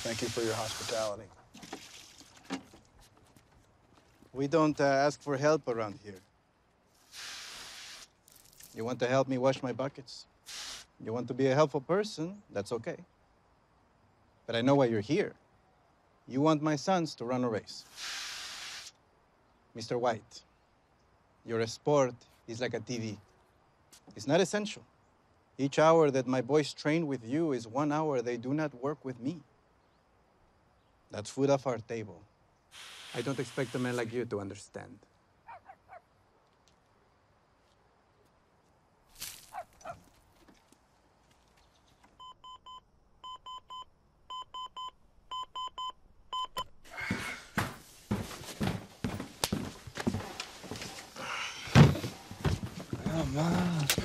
Thank you for your hospitality. We don't ask for help around here. You want to help me wash my buckets? You want to be a helpful person? That's okay. But I know why you're here. You want my sons to run a race. Mr. White, your sport is like a TV. It's not essential. Each hour that my boys train with you is 1 hour they do not work with me. That's food off our table. I don't expect a man like you to understand. Come on.